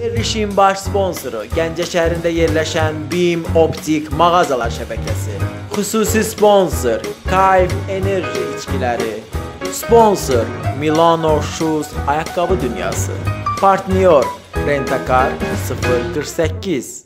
Verilişin baş sponsoru Gəncə şəhərində yerləşən BİM Optik mağazalar şəbəkəsi. Xüsusi sponsor Kayf Enerji içkiləri. Sponsor Milano Shoes ayaqqabı dünyası. Partnyor Rentakar 048.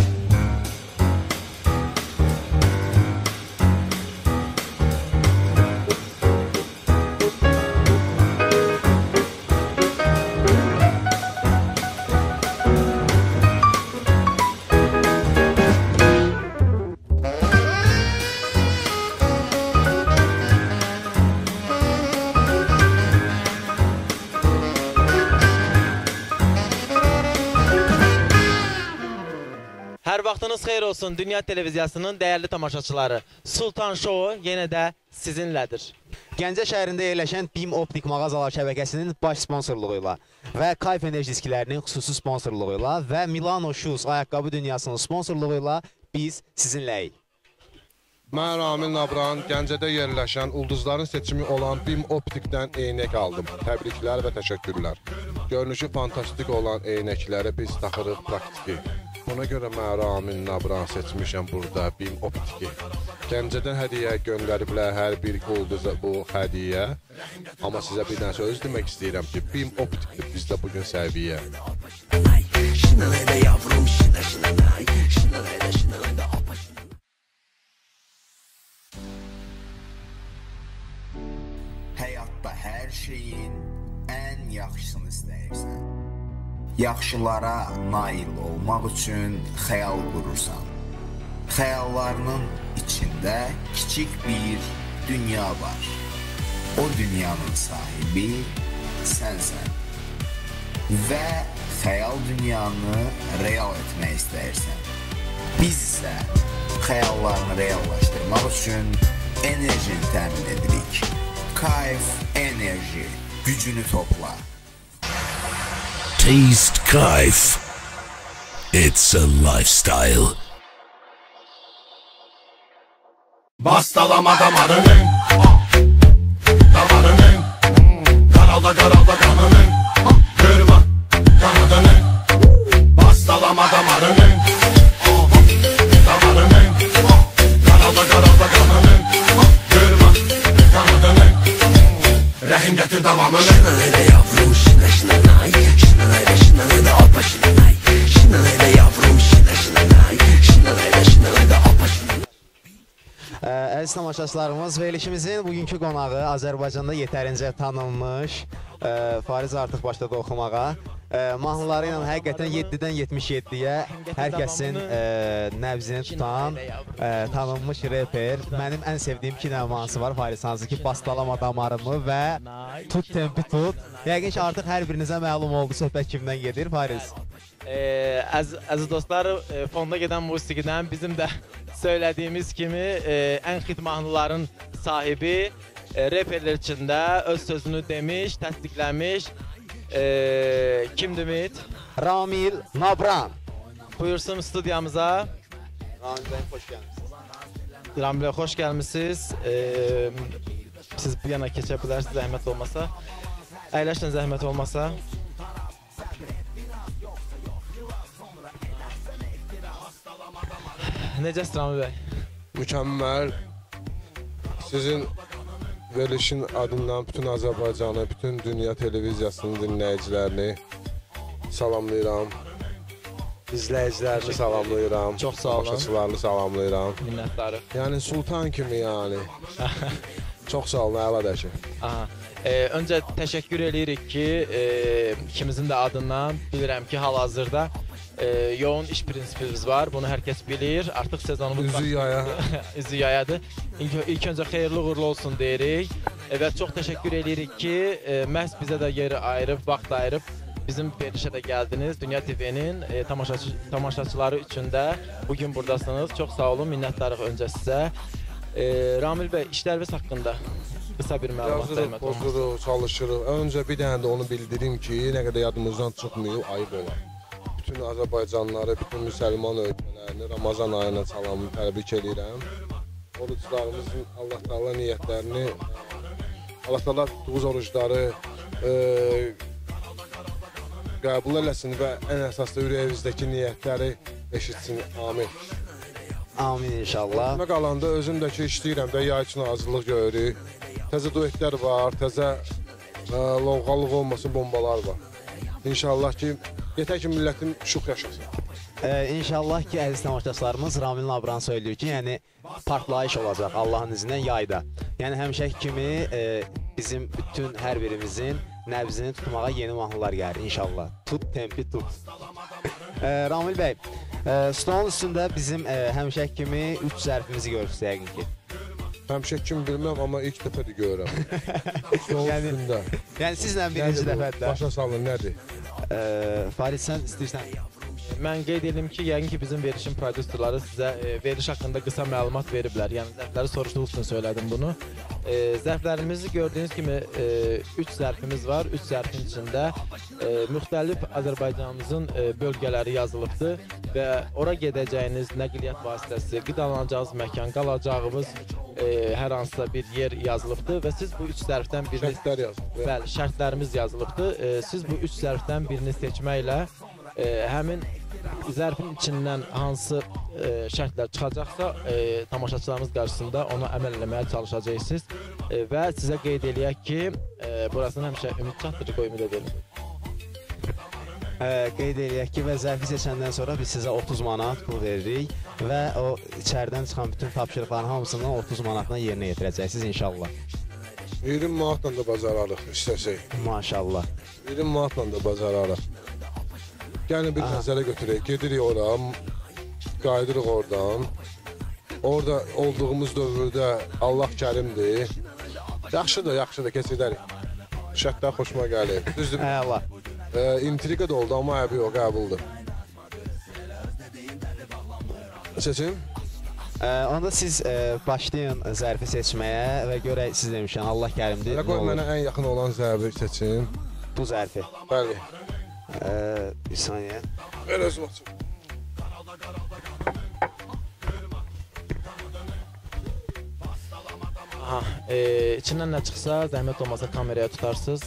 Hər vaxtınız xeyir olsun Dünya Televiziyasının dəyərli tamaşaçıları. Sultan Show yenə də sizinlədir. Gəncə şəhərində yerləşən BİM Optik mağazalar şəbəkəsinin baş sponsorluğu ilə və Kayf Enerji içkilərinin xüsusi sponsorluğu ilə və Milano Shoes ayaqqabı dünyasının sponsorluğu ilə biz sizinləyik. Mən Ramil Nabran, Gəncədə yerləşən ulduzların seçimi olan BİM Optikdən eynək aldım. Təbriklər və təşəkkürlər. Görünüşü fantastik olan eynəkləri biz taxırıq praktiki. Buna görə mən Ramil Nabran seçmişəm burada BİM Optiki. Gəncədən hədiyyə göndəriblər hər bir ulduza bu hədiyyə. Amma sizə bir dənə söz demək istəyirəm ki, BİM Optikdir bizdə bugün səviyyə. Həyatda hər şeyin ən yaxşısını istəyirsən. Yaxşılara nail olmaq üçün xəyal qurursan. Xəyallarının içində kiçik bir dünya var. O dünyanın sahibi sənsən. Və xəyal dünyanı real etmək istəyirsən. Biz isə xəyallarını reallaşdırmaq üçün enerjini təmin edirik. Kayf Enerji, gücünü topla. Taste Kayf. It's a lifestyle. Bastalama damarının, damarının, karalda kanının, kırma kanadının. Bastalama damarının, damarının, karalda kanının, kırma kanadının. Rəhim gətir davamını. Şınarayla yavrum, şınay, şınarayla alpa şınay. Şınarayla yavrum, şınay, şınarayla alpa şınay. Əziz tamaşaçılarımız, verilişimizin bugünkü qonağı Azərbaycanda yetərincə tanınmış Fariz artıq başladı oxumağa. Mahnıları ilə həqiqətən 7-dən 77-yə hər kəsin nəbzini tutan tanınmış reper. Mənim ən sevdiyim iki nəvmansı var Fariz, hansı ki Bastalama damarımı və Tut tempi tut. Yəqin ki artıq hər birinizə məlum oldu söhbət kimdən gedir Fariz. Əziz dostlar, fonda gedən musiqidən bizim də söylədiyimiz kimi ən xit mahnıların sahibi reperlər içində öz sözünü demiş, təsdiqləmiş. Kimdir Ümid? Ramil Nabran. Buyursun studiyamıza. Ramil bəy, xoş gəlmişsiniz. Ramil bəy, xoş gəlmişsiniz. Siz bu yana keçə bilərsiniz, zəhmət olmasa. Əyləşdən zəhmət olmasa. Necəsiz Ramil bəy? Mükəmməl. Sizin verilişin adından bütün Azərbaycanı, bütün Dünya Televiziyasının dinləyicilərini salamlayıram. İzləyicilərini salamlayıram. Çox sağ olun. Tamaşaçılarını salamlayıram. Minnətdarıq. Yəni Sultan kimi yəni. Çox sağ olun, əladəki. Öncə təşəkkür edirik ki, ikimizin də adından bilirəm ki, hal-hazırda yoğun iş prinsipimiz var. Bunu hər kəs bilir. Artıq sezonumuz üzü yaya. Üzü yayadır. İlk öncə xeyirli uğurlu olsun deyirik. Və çox təşəkkür edirik ki, məhz bizə də yeri ayırıb, vaxt ayırıb bizim verilişə də gəldiniz. Dünya TV-nin tamaşaçıları üçün də bugün buradasınız. Çox sağ olun, minnətdarıq öncə sizə. Ramil bəy, işləriniz haqqında qısa bir məlumat zəhmət olmasın. Yazırıq, çalışırıq. Öncə bir dənə də onu bildirim ki, nə qədər yadımızdan çıxmayıb, ayıb olar. Bütün Azərbaycanlıları, bütün müsəlman ölkələrini Ramazan ayına salamını təbrik edirəm. Oruçlarımızın Allah Taala niyyətlərini, Allah Taala tutduğumuz oruçları qəbul eləsin və ən əsasda ürəyimizdəki niyyətləri eşitsin. Amin. Amin inşallah. Nə qalanda özüm də ki işləyirəm də yay üçün hazırlıq görürük. Təzə duetlər var, təzə lovğalıq olmasın bombalar var. İnşallah ki, yetər ki millətin şux yaşasın. İnşallah ki, əziz tamaşaçılarımız Ramil Nabran söylüyor ki, yəni partlayış olacaq Allahın izindən yayda. Yəni həmişəki kimi bizim bütün hər birimizin nəbzini tutmağa yeni mahnılar gəlir inşallah. Tut, tempi tut. Ramil bəy, stolun üstündə bizim həmişəki kimi 3 zərfimizi görürsünüz yəqin ki. Həmişə kim bilməm, amma ilk dəfədir görürəm. Stolun üstündə. Yəni sizlə birinci dəfədir. Başa salın, nədir? Farid, sən istəyirsən? Mən qeyd edim ki, yəqin ki, bizim verilişin prodüserləri sizə veriliş haqqında qısa məlumat veriblər. Yəni, zərfləri soruşduğu üçün söylədim bunu. Zərflərimizi gördüyünüz kimi 3 zərfimiz var. 3 zərfin içində müxtəlif Azərbaycanımızın bölgələri yazılıbdır və ora gedəcəyiniz nəqliyyat vasitəsi, qidalanacağınız məkan, qalacağımız hər hansısa bir yer yazılıbdır və siz bu 3 zərfdən birini... Şərtlər yazılıb. Bəli, şərtlərimiz yazılıbdır. Siz bu 3 zərfdən birini seçməklə həmin zərfin içindən hansı şərtlər çıxacaqsa, tamaşaçılarımız qarşısında ona əməl eləməyə çalışacaqsınız və sizə qeyd eləyək ki, burasını həmişə ümid çatdırıq, ümid edelim. Qeyd eləyək ki, və zərfi seçəndən sonra biz sizə 30 manat pul veririk və o içəridən çıxan bütün tapşırıqların hamısından 30 manatla yerinə yetirəcəksiniz inşallah. 20 manatla da bacararıq istəsək. Maşallah. 20 manatla da bacararıq. Gəlin bir nəzərə götürək, gedirik ora, qayıdırıq oradan. Orada olduğumuz dövrdə Allah kərimdir. Yaxşıdır, keçidərik. Şərtlər xoşuma gəlir. Düzdür. Əla. İntriqa da oldu, amma əbi yox, qəbuldur. Seçim? Onda siz başlayın zərfi seçməyə və görək siz demişən Allah kərimdir. Hələ qoy mənə ən yaxın olan zərfi seçim. Bu zərfi. Bəli. Bir saniyə. Ver özüm açım. İçindən nə çıxsa, zəhmət olmasa kameraya tutarsınız.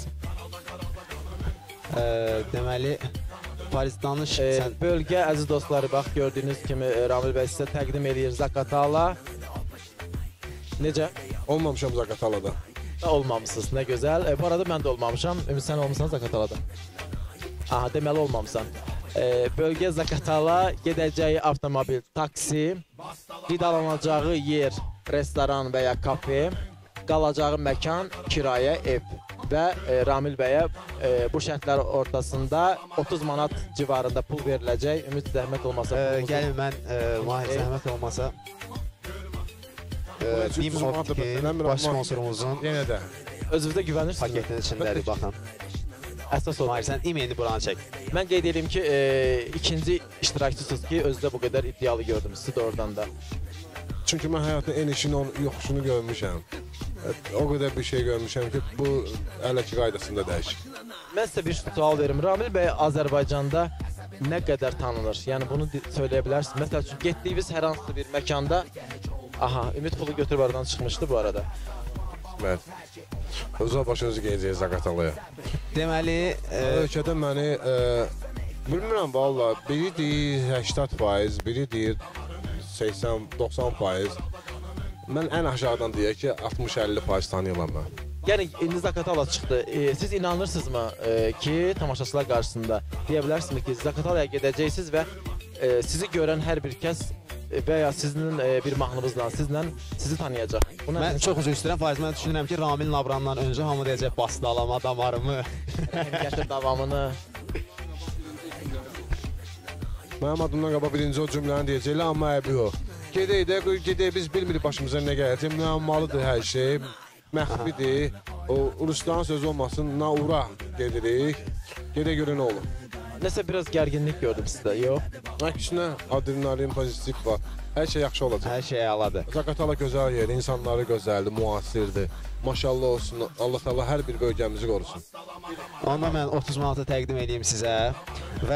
Deməli, Paris danış. Bölgə, əziz dostları, bax, gördüyünüz kimi Ramil bəy sizə təqdim edir Zaqatala. Necə? Olmamışam Zaqatalada. Olmamışsınız, nə gözəl. Bu arada mən də olmamışam, ümid sən olmuşsan Zaqatalada. Aha, deməli olmamısan. Bölgə Zaqatala, gedəcəyi avtomobil, taksi, qidalanacağı yer, restoran və ya kafe, qalacağı məkan, kirayə, ev və Ramil bəyə bu şərtlər ortasında 30 manat civarında pul veriləcək. Ümid zəhmət olmasa pulumuzu... Gəlin mən, Mahir zəhmət olmasa BİM Optik'in baş sponsorumuzun yenə də özünüzdə güvənirsiniz paketin içindədir, baxın. Əsas oldu. Mahir, sən e-mailini buranı çək. Mən qeyd edeyim ki, ikinci iştirakçısınız ki, özdə bu qədər iddialı gördüm sizi də oradan da. Çünki mən həyatın en işini, yoxuşunu görmüşəm. O qədər bir şey görmüşəm ki, bu hələ ki qaydasında dəyişir. Mən sizə bir sual verim. Ramil bəy Azərbaycanda nə qədər tanınır? Yəni bunu söyləyə bilərsiniz. Məsəl üçün, getdiyiniz hər hansı bir məkanda... Aha, Ümid pulu götürüb aradan çıxmışdı bu arada. Bəli. Özə başınızı geyəcəyik Zaqatalaya. Deməli... Ölkədə məni, bilmirəm valla, biri deyir 80%, biri deyir 80-90%. Mən ən aşağıdan deyək ki, 60-50% tanıyıram mən. Yəni, indi Zaqatala çıxdı. Siz inanırsınızmı ki, tamaşaçılar qarşısında deyə bilərsiniz ki, Zaqatalaya gedəcəksiniz və sizi görən hər bir kəs və ya sizin bir mahnınızla, sizi tanıyacaq. Mən çox üzr istəyirəm, Faiz, mən düşünürəm ki, Ramil Nabrandan öncə hamı deyəcək basdalama damarımı. Gətir davamını. Mənim adımdan qaba birinci o cümləni deyəcəklər, amma əbi yox. Gedək, biz bilmirik başımıza nə gələcək, müəmmalıdır hər şey, məxfidir. O, Rusların sözü olmasın, naura gedirik, gedək görə nə olur. Nəsə biraz gərginlik gördüm sizdə, yox? Əksinə, adrenalin, pozitiv var. Hər şey yaxşı olacaq. Hər şey əladır. Zaqatala gözəl yer, insanları gözəldir, müasirdir. Maşallah olsun, Allah Teala hər bir bölgəmizi qorusun. Onda mən 30 manatı təqdim edeyim sizə və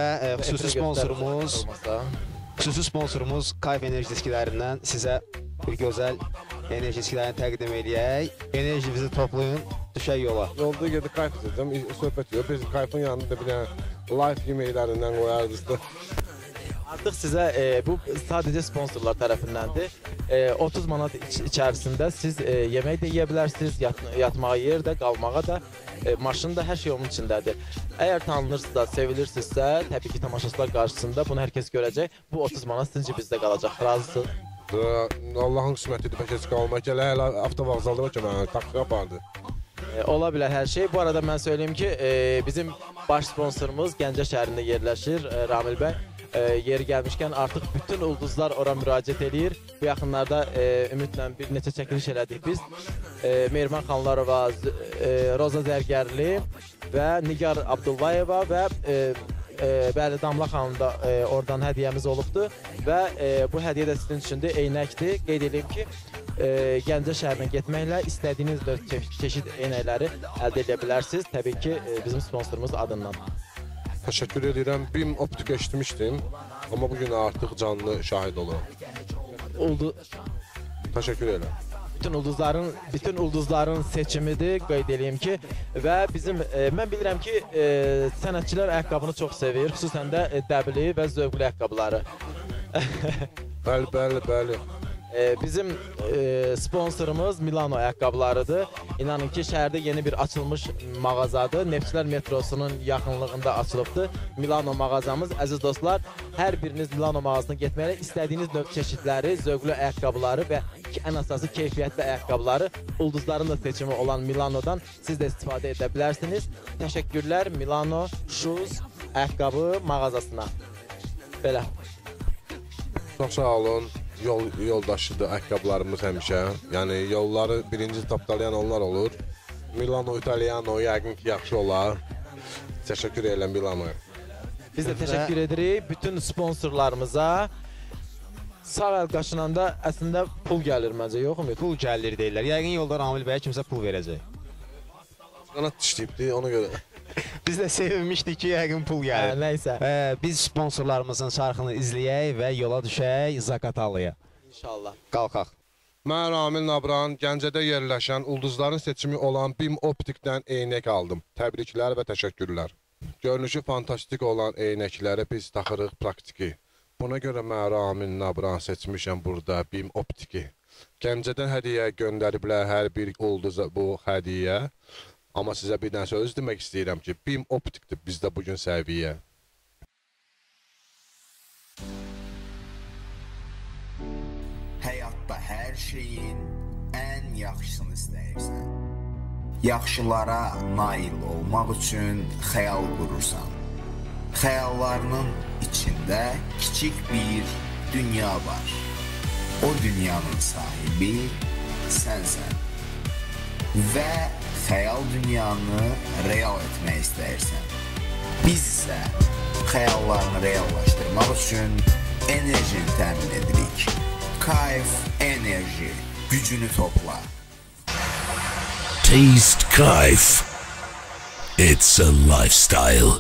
xüsusi sponsorumuz Kayf enerji diskilərindən sizə bir gözəl enerji diskilərini təqdim edək. Enerjinizi toplayın, düşək yola. Yolda gedib Kayf dedim, söhbət yox. Biz Kayfın yanında bir dənə Life yeməklərindən qoyardınız da. Artıq sizə bu sadəcə sponsorlar tərəfindəndir. 30 manat içərisində siz yemək də yeyə bilərsiniz, yatmağa yer də, qalmağa da, maşın da, hər şey onun içindədir. Əgər tanınırsınızsa, sevilirsinizsə, təbii ki, tamaşaçılar qarşısında bunu hər kəs görəcək. Bu 30 manat sizin cibinizdə qalacaq. Razısınız? Allahın qismətidir, bəlkə heç qalmaq. Elə avtovağzalda ki, mənə taksi apardı. Ola bilər hər şey. Bu arada mən söyleyeyim ki, bizim baş sponsorumuz Gəncə şəhərində yerləşir, Ramil bəy. Yeri gəlmişkən artıq bütün ulduzlar ora müraciət edir. Bu yaxınlarda ümidlə bir neçə çəkiliş elədik biz. Mehriban Xanlarova, Roza Zərgərli və Nigar Abdullayeva və bəli Damla xanım da oradan hədiyyəmiz olubdur və bu hədiyyə də sizin üçündür, eynəkdir. Qeyd edeyim ki, Gəncə şəhərinə getməklə istədiyiniz çeşid eynəkləri əldə edə bilərsiniz. Təbii ki, bizim sponsorumuz adından. Təşəkkür edirəm. BİM Optik eşitmişdim, amma bugün artıq canlı şahid oluram. Təşəkkür edirəm. Bütün ulduzların seçimidir, qeyd edeyim ki, və bizim mən bilirəm ki, sənətçilər ayaqqabını çox sevir, xüsusən də dəbli və zövqlü ayaqqabıları. Bəli. Bizim sponsorumuz Milano ayaqqabılarıdır. İnanın ki, şəhərdə yeni bir açılmış mağazadır. Neftçilər metrosunun yaxınlığında açılıbdır. Milano mağazamız. Əziz dostlar, hər biriniz Milano mağazasına getməklə istədiyiniz növ çeşidləri, zövqlü ayaqqabıları və ən əsası keyfiyyətli ayaqqabıları, ulduzların da seçimi olan Milanodan siz də istifadə edə bilərsiniz. Təşəkkürlər Milano Shoes ayaqqabı mağazasına. Belə. Çox sağ olun. Yoldaşıdır ayaqqabılarımız həmişə. Yəni yolları birinci tapdalayan onlar olur. Milano Italiano yəqin ki, yaxşı olar. Təşəkkür edirəm Milanoya. Biz də təşəkkür edirik bütün sponsorlarımıza. Sağ əl qaşınanda əslində pul gəlir məncə, yoxmu? Pul gəlir deyirlər. Yəqin yolda Ramil bəyə kimsə pul verəcək. Qanat dişləyibdi, ona görə. Biz də sevinmişdik ki, yəqin pul gəlir. Nəysə. Biz sponsorlarımızın şarkını izləyək və yola düşək Zaqatalıya. İnşallah. Qalxaq. Mən Ramil Nabran, Gəncədə yerləşən ulduzların seçimi olan BİM Optikdən eynək aldım. Təbriklər və təşəkkürlər. Görünüşü fantastik olan eynəkləri biz taxırıq praktiki. Buna görə mən Ramil Nabran seçmişəm burada BİM Optiki. Gəncədən hədiyyə göndəriblər hər bir ulduza bu hədiyyə. Amma sizə bir dənə söz demək istəyirəm ki, BİM Optikdir bizdə bugün səviyyə. Həyatda hər şeyin ən yaxşısını istəyirsən. Yaxşılara nail olmaq üçün xəyal qurursan. Xəyallarının içində kiçik bir dünya var. O dünyanın sahibi sənsən. Və xəyal dünyanı real etmək istəyirsən. Biz isə xəyallarını reallaşdırmaq üçün enerjini təmin edirik. Kayf enerji, gücünü topla. Taste Kayf. It's a lifestyle.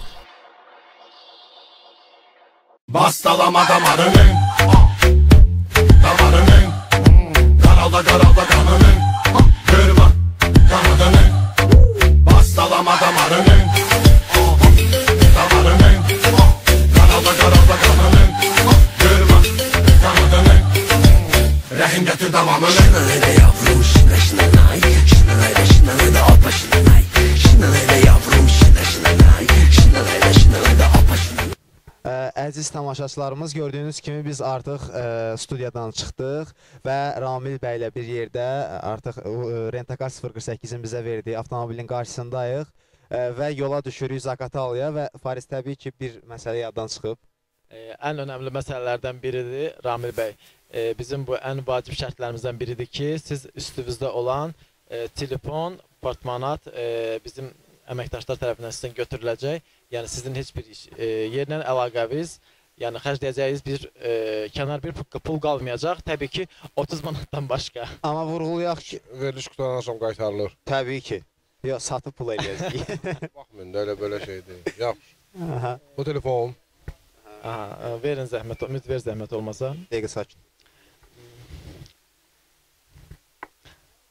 Bastalama damarının, damarının, karalda kanının, kırma kanadının. Bastalama damarının, damarının, karalda kanının, kırma kanadının. Rəhim gətir davamını. Şınanayda yavrum şınay, şınanayda opa şınay. Şınanayda yavrum şınayda opa şınay. Əziz tamaşaçılarımız, gördüyünüz kimi biz artıq studiyadan çıxdıq və Ramil bəy ilə bir yerdə artıq Rentakar 048-in bizə verdiyi avtomobilin qarşısındayıq və yola düşürük Zaqatalıya və Fariz təbii ki, bir məsələ yaddan çıxıb. Ən önəmli məsələlərdən biridir Ramil bəy. Bizim bu ən vacib şərtlərimizdən biridir ki, siz üstünüzdə olan telefon, portmanat bizim əməkdaşlar tərəfindən sizdən götürüləcək. Yəni sizin heç bir yerlə əlaqəviz, yəni xərcləyəcəyiniz bir kənar bir pul qalmayacaq. Təbii ki, 30 manatdan başqa. Amma vurğulayaq ki, Veriliş qutadan sonra qaytarılır. təbii ki, yox, satıb pul eləyəcək. Baxmayın da elə belə şey deyil. Yaxşı. Bu telefon. Verin zəhmət, ümid ver zəhmət olmasa. Dəqiqə sakin.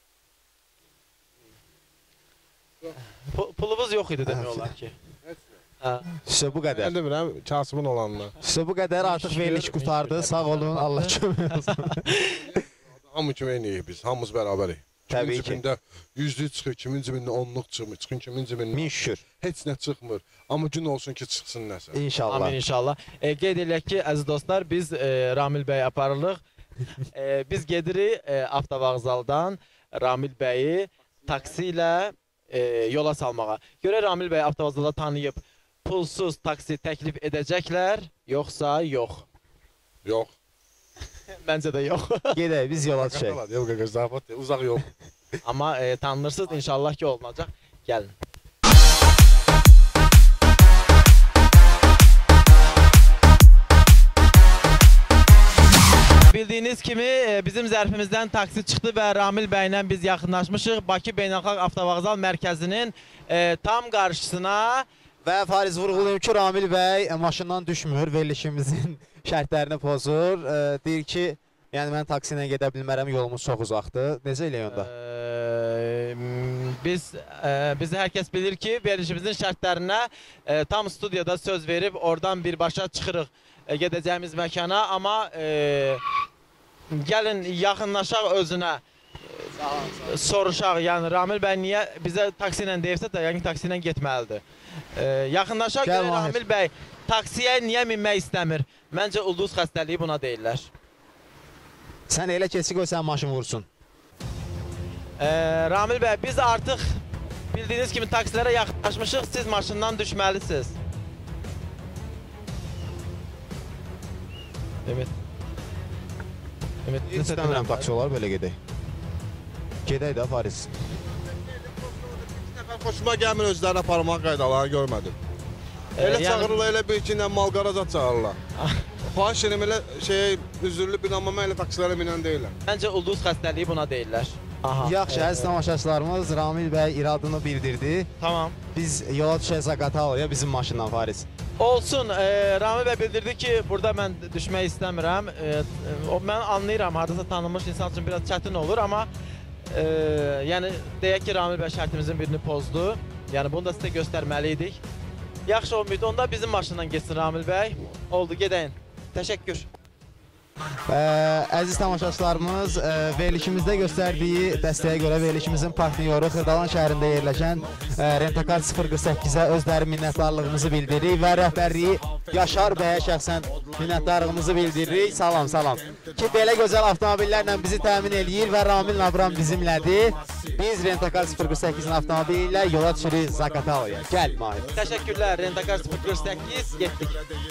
Pulumuz yox idi demək olar ki. İşte bu qədər. Mən demirəm, kasımın olanlar. İşte bu qədər artıq veriliş qurtardı. Sağ olun, Allah kömək olsun. Hamı kimi eyniyiz biz, hamımız bərabərik. Təbii Kimin ki. cibində 100'lük çıxır, kimin cibində 10'luq çıxmır, kimin cibində Min şükür. heç nə çıxmır. Amma gün olsun ki, çıxsın nəsə. İnşallah. Amin inşallah. Qeyd eləyək ki, əziz dostlar, biz Ramil bəy aparırıq. Biz gedirik avtovağzaldan Ramil bəyi taksi ilə yola salmağa. Görə Ramil bəy avtovağzalda tanıyıb pulsuz taksi təklif edəcəklər, yoxsa yox? Yox. Məncə də yox. Gedək, biz yola düşək. Yox, qızafat, uzaq yox. Amma tanınırsınız, inşallah ki olmayacaq. Gəlin. Bildiyiniz kimi bizim zərfimizdən taksi çıxdı və Ramil bəylə biz yaxınlaşmışıq. Bakı Beynəlxalq Avtovağzal Mərkəzinin tam qarşısına. Və Fariz vurğulayım ki, Ramil bəy maşından düşmür, verilişimizin şərtlərini pozur. Deyir ki, yəni mən taksi ilə gedə bilmərəm, yolumuz çox uzaqdır. Necə eləyək onda? Biz hər kəs bilir ki, verilişimizin şərtlərinə tam studiyada söz verib, oradan birbaşa çıxırıq gedəcəyimiz məkana. Amma gəlin yaxınlaşaq özünə, soruşaq. Yəni Ramil bəy niyə bizə taksi ilə deyirsə də, yəni taksi ilə getməlidir. Yaxınlaşaq görə Ramil bəy taksiyə niyə minmək istəmir? Məncə ulduz xəstəliyi buna deyirlər. Sən elə keçi qoy, sən maşın vursun. Ramil bəy, biz artıq bildiyiniz kimi taksilərə yaxınlaşmışıq, siz maşından düşməlisiniz. Evet. Heç istəmirəm taksi olar, belə gedək. Gedək də Fariz. Xoşuma gəlmir özlərinə aparmaq qaydalarını görmədim. Elə çağırırlar, elə bir iki ilə malqarazat çağırırlar. Xahiş edirəm, elə üzürlü binanma, mən elə taksilərə minən deyiləm. Məncə ulduz xəstəliyi buna deyirlər. Yaxşı, əziz tamaşaçılarımız, Ramil bəy iradını bildirdi. Tamam. Biz yola düşək Zaqatalıya bizim maşından Fariz. Olsun, Ramil bəy bildirdi ki, burada mən düşmək istəmirəm. Mən anlayıram, haradasa tanınmış insan üçün biraz çətin olur, amma yəni deyək ki, Ramil bəy şərtimizin birini pozdu. Yəni bunu da sizə göstərməliydik. Yaxşı olmaydı, onda bizim maşından geçsin Ramil bəy. Oldu, gedəyin. Təşəkkür. Əziz tamaşaçılarımız, verilişimizdə göstərdiyi dəstəyə görə verilişimizin partnyoru Xırdalan şəhərində yerləşən Rentakar 048-ə özləri minnətdarlığımızı bildiririk və rəhbərliyi Yaşar bəyə şəxsən minnətdarlığımızı bildiririk. Salam, salam. Ki, belə gözəl avtomobillərlə bizi təmin eləyir və Ramil Nabran bizimlədir. Biz Rentakar 048-in avtomobili ilə yola düşürük Zaqatalıya. Gəl, Mahir. Təşəkkürlər, Rentakar 048, getdik.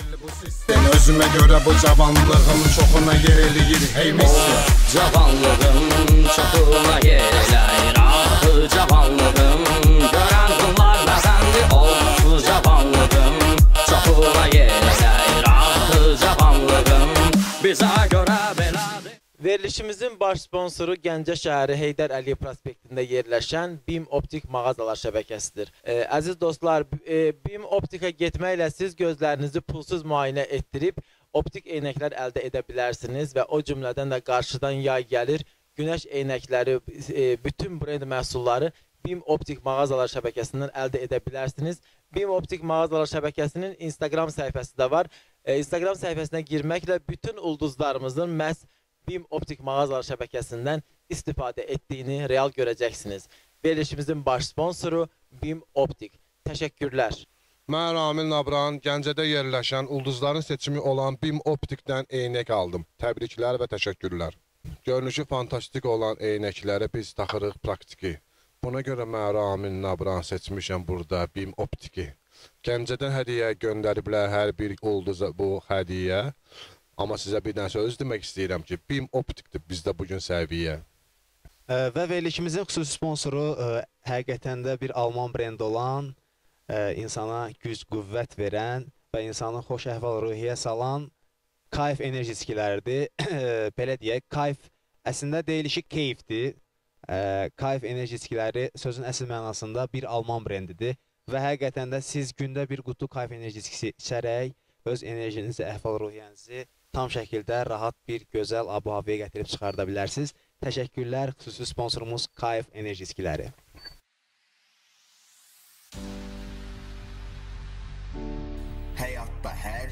Özümə görə bu cavanlığım çoxuna yer eləyir, hey mister. Cavanlığım çoxuna yer eləyir, ah cavanlığım. Görən bunlar məzəndi ol, cavanlığım çoxuna yer eləyir, ah cavanlığım. Bizə görə belədir. Verilişimizin baş sponsoru Gəncə şəhəri Heydər Əliyev prospektində yerləşən BİM Optik mağazalar şəbəkəsidir. Əziz dostlar, BİM Optika getməklə siz gözlərinizi pulsuz müayinə etdirib, optik eynəklər əldə edə bilərsiniz və o cümlədən də qarşıdan yay gəlir, günəş eynəkləri, bütün brend məhsulları BİM Optik mağazalar şəbəkəsindən əldə edə bilərsiniz. BİM Optik mağazalar şəbəkəsinin Instagram səhifəsi də var. Instagram səhifəsinə girməklə bütün ulduzlarımızın məhz BİM Optik mağazalar şəbəkəsindən istifadə etdiyini real görəcəksiniz. Verilişimizin baş sponsoru BİM Optik. Təşəkkürlər. Mən Ramil Nabran, Gəncədə yerləşən ulduzların seçimi olan BİM Optikdən eynək aldım. Təbriklər və təşəkkürlər. Görünüşü fantastik olan eynəkləri biz taxırıq praktiki. Buna görə mən Ramil Nabran seçmişəm burada BİM Optiki. Gəncədən hədiyyə göndəriblər hər bir ulduza bu hədiyyə. Amma sizə bir dənə söz demək istəyirəm ki, BİM Optikdir bizdə bugün səviyyə. Və verilişimizin xüsusi sponsoru həqiqətən də bir Alman brendi olan, insana güc, qüvvət verən və insanı xoş əhval-ruhiyyə salan Kayf enerji içkiləridir. Belə deyək, Kayf əslində deyilişi keyfdir. Kayf enerji içkiləri sözün əsl mənasında bir Alman brendidir və həqiqətən də siz gündə bir qutu Kayf enerji içkisi içərək öz enerjinizi, əhval-ruhiyyənizi tam şəkildə rahat bir gözəl abu-havaya gətirib çıxarda bilərsiniz. Təşəkkürlər, xüsusi sponsorumuz Kayf enerji içkiləri.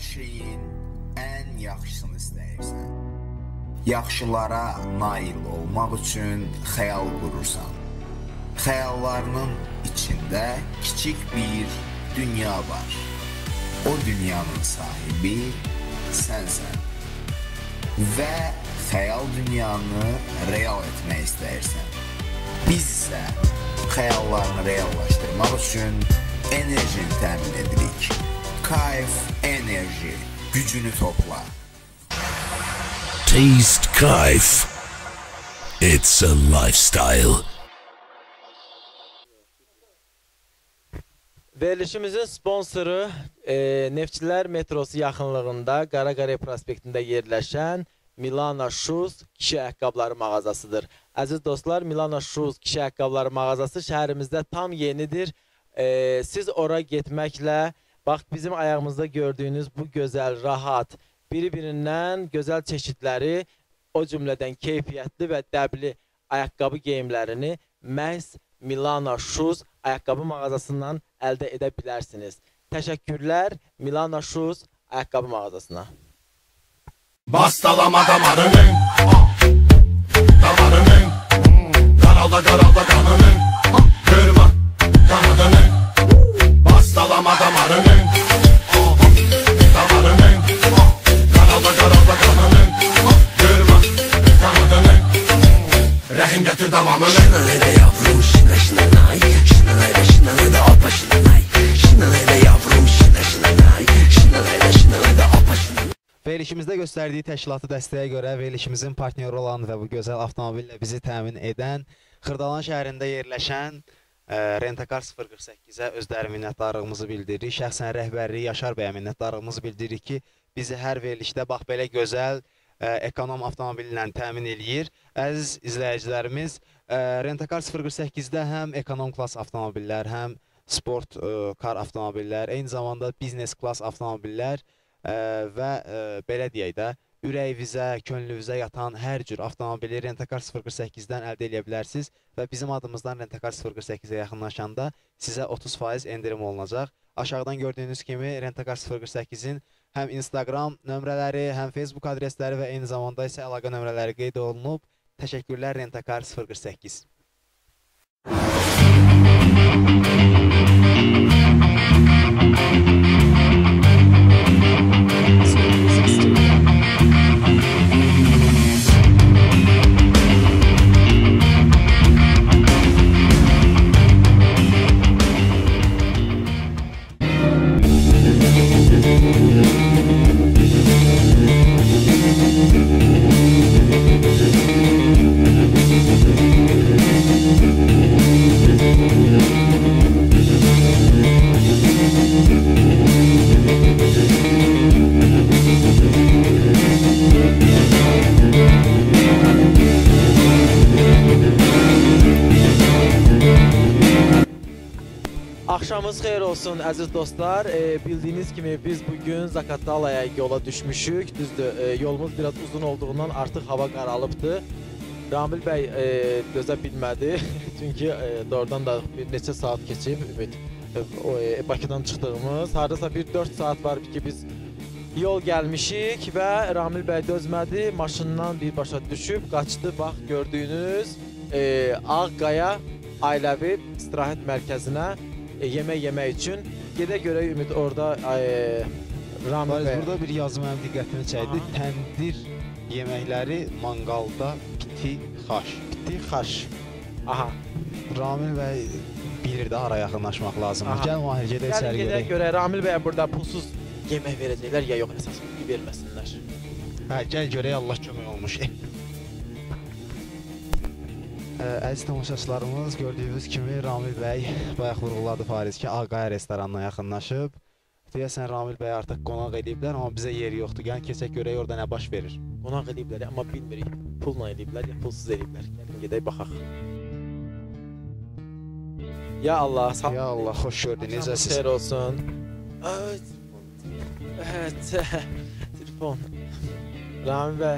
şeyin ən yaxşısını istəyirsən. Yaxşılara nail olmaq üçün xəyal qurursan. Xəyallarının içində kiçik bir dünya var. O dünyanın sahibi sənsən. Və xəyal dünyanı real etmək istəyirsən. Biz isə xəyallarını reallaşdırmaq üçün enerjini təmin edirik. Kayf enerji, gücünü topla. Taste Kayf. It's a lifestyle. Verilişimizin sponsoru Neftçilər metrosu yaxınlığında Qaraqare prospektində yerləşən Milano Shoes kişi ayaqqabıları mağazasıdır. Əziz dostlar, Milano Shoes kişi ayaqqabıları mağazası şəhərimizdə tam yenidir. Siz ora getməklə, bax bizim ayağımızda gördüyünüz bu gözəl, rahat, biri-birindən gözəl çeşidləri, o cümlədən keyfiyyətli və dəbli ayaqqabı geyimlərini məhz Milano Shoes ayaqqabı mağazasından əldə edə bilərsiniz. Təşəkkürlər Milano Shoes ayaqqabı mağazasına. Bastalama damarının, damarının, qaralda kanının, kırma kanadının. Bastalama damarının, damarının, qaralda kanının, kırma kanadının. Rəhim gətir davamını. Şınarayla yavrum, şınay, şınarayla apa şınay, şınarayla yavrum, şınay, şınarayla apa şınay. Verilişimizdə göstərdiyi təşkilatı dəstəyə görə verilişimizin partnyoru olan və bu gözəl avtomobillə bizi təmin edən Xırdalan şəhərində yerləşən Rentakar 048-ə özləri minnətdarlığımızı bildiririk. Şəxsən rəhbərliyi Yaşar bəyə minnətdarlığımızı bildiririk ki, bizi hər verilişdə bax belə gözəl ekonom avtomobillə təmin eləyir. Əziz izləyicilərimiz, Rentakar 048-də həm ekonom klass avtomobillər, həm sport kar avtomobillər, eyni zamanda biznes klass avtomobillər və belə deyək də, ürəyinizə, könlünüzə yatan hər cür avtomobili Rentakar 048-dən əldə edə bilərsiniz və bizim adımızdan Rentakar 048-ə yaxınlaşanda sizə 30% endirim olunacaq. Aşağıdan gördüyünüz kimi Rentakar 048-in həm Instagram nömrələri, həm Facebook adresləri və eyni zamanda isə əlaqə nömrələri qeyd olunub. Təşəkkürlər Rentakar 048. Axşamınız xeyir olsun əziz dostlar. Bildiyiniz kimi biz bugün Zaqatalaya yola düşmüşük. Düzdür, yolumuz biraz uzun olduğundan artıq hava qaralıbdır. Ramil bəy dözə bilmədi. Çünki doğrudan da bir neçə saat keçib Bakıdan çıxdığımız. Hardasa bir 4 saat var ki biz yol gəlmişik və Ramil bəy dözmədi. Maşından birbaşa düşüb, qaçdı. Bax gördüyünüz Ağqaya ailəvi istirahət mərkəzinə yemək yemək üçün gedə görə ümid orada Ramil bəy. Burada bir yazı mənim diqqətimi çəkdi. Təndir yeməkləri manqalda piti xaş. Piti xaş. Aha. Ramil bəy bilir də hara yaxınlaşmaq lazımdır. Gəl Mahir, gedək içəri görək. Gələ görə Ramil bəyə burada pulsuz yemək verəcəklər ya yox, əsas verməsinlər. Hə, gəl görək, Allah kömək olmuş. Əziz tamaşaçılarımız, gördüyünüz kimi Ramil bəy bayaq vurğuladı Fariz ki, Ağqaya restoranına yaxınlaşıb. Deyəsən Ramil bəy artıq qonaq ediblər, amma bizə yeri yoxdur. Gəlin keçək görək orada nə baş verir. Qonaq ediblər, amma bilmirik. Pulla ediblər ya pulsuz ediblər. Gəlin gedək baxaq. Ya Allah, sağ olun. Ya Allah, xoş gördük. Necəsiz? Xeyir olsun. Telefon. Ramil bəy.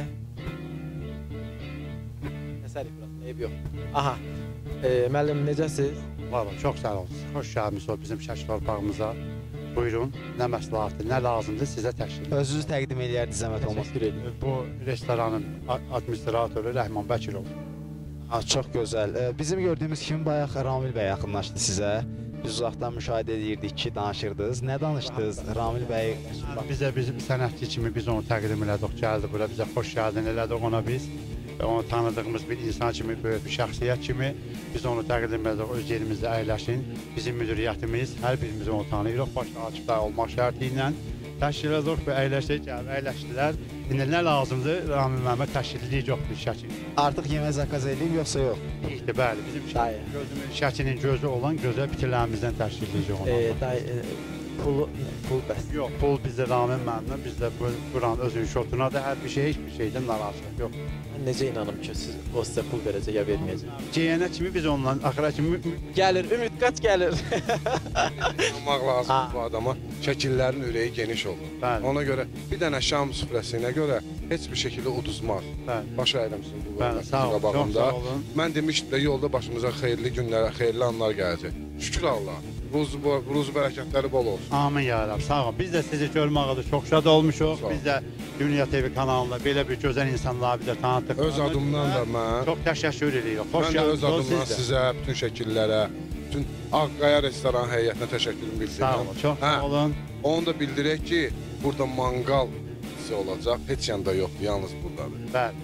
Əsərik burası. Eyb yox. Aha. Müəllim necəsiz? Valla çox sağ olun. Xoş gəlmişsiniz bizim Şəki torpağımıza. Buyurun, nə məsləhətdir, nə lazımdır sizə təşkil. Özünüzü təqdim eləyərdiniz zəhmət olmasa. Təşəkkür edirəm. Bu restoranın administratoru Rəhman Bəkirov. Çox gözəl. Bizim gördüyümüz kimi bayaq Ramil bəy yaxınlaşdı sizə. Biz uzaqdan müşahidə edirdik ki, danışırdınız. Nə danışdınız Ramil bəy? Bizə bizim sənətçi kimi biz onu təqdim elədik, gəldi bura, bizə xoş gəldin elədik ona biz. Və onu tanıdığımız bir insan kimi, böyük bir şəxsiyyət kimi biz onu təqdim elədik, öz yerimizdə əyləşin. Bizim müdiriyyətimiz, hər birimiz onu tanıyırıq, başda Akiflər olmaq şərti ilə. Təşkil edirik və əyləşdik, gəlib əyləşdilər. İndi nə lazımdır? Ramil Məhəmməd təşkillik yox bir şəkil. Artıq yemək zakaz edib yoxsa yox? İşte bəli, bizim şəkilin gözü olan gözəl bitirlərimizdən təşkillik yox. Pul bəs. Yox, pul bizdə Ramil Məhəmməd, bizdə buranın özünün şotuna da hər bir şey, heç bir şeydən narazılıq yox. Necə inanım ki, siz o sizə pul verəcək ya verməyəcək? Ceyənə kimi biz ondan, axıra kimi... Gəlir, ümid qaç gəlir. Olmaq lazım bu adama. Şəkillərin ürəyi geniş olur. Bəli. Ona görə bir dənə şam süfrəsinə görə heç bir şəkildə uduzmaz. Bəli. Baş əyləmsin bu Bəli, sağ olun, çox sağ olun. Mən demişdim də yolda başımıza xeyirli günlər, xeyirli anlar gələcək. Şükür Allah. Ruzu bərəkətləri bol olsun. Amin ya Rab, sağ olun. Biz də sizi görməkdə çox şad olmuşuq. Biz də Dünya TV kanalında belə bir gözəl insanları bizə tanıtdıq. Öz adımdan da mən çox təşəkkür edirik. Mən də öz adımdan sizə, bütün şəkillərə, bütün Ağqaya restoran heyətinə təşəkkürümü bildirirəm. Sağ olun, çox sağ olun. Onu da bildirək ki, burada manqal hissi olacaq. Heç yanda yoxdur, yalnız buradadır. Bəli.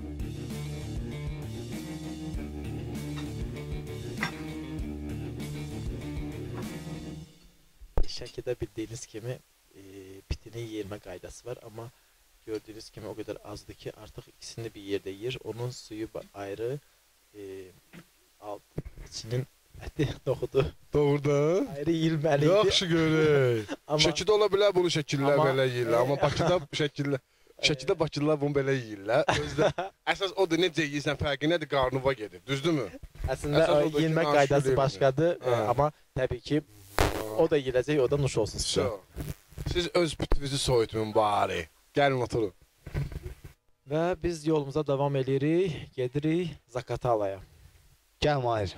Şəkidə bildiyiniz kimi pitinin yeyilmə qaydası var, amma gördüyünüz kimi o qədər azdır ki, artıq ikisini bir yerdə yeyir. Onun suyu ayrı, içinin əti doğdu. Doğruda? Ayrı yeyilməli idi. Yaxşı görək. Şəkidə ola bilər bunu şəkillər belə yeyirlər, amma Bakıda şəkillər... Şəkidə Bakılılar bunu belə yeyirlər. Əsas odur, necə yeyirsən, fərqi nədir, qarnıva gedir, düzdürmü? Əslində yeyilmə qaydası başqadır, amma təbii ki, o da yiyiləcək, o da nuş olsun sizə. Siz öz bütünüzü soyutun bari. Gəlin oturun. Və biz yolumuza davam edirik, gedirik Zaqatalaya. Gəl Mahir.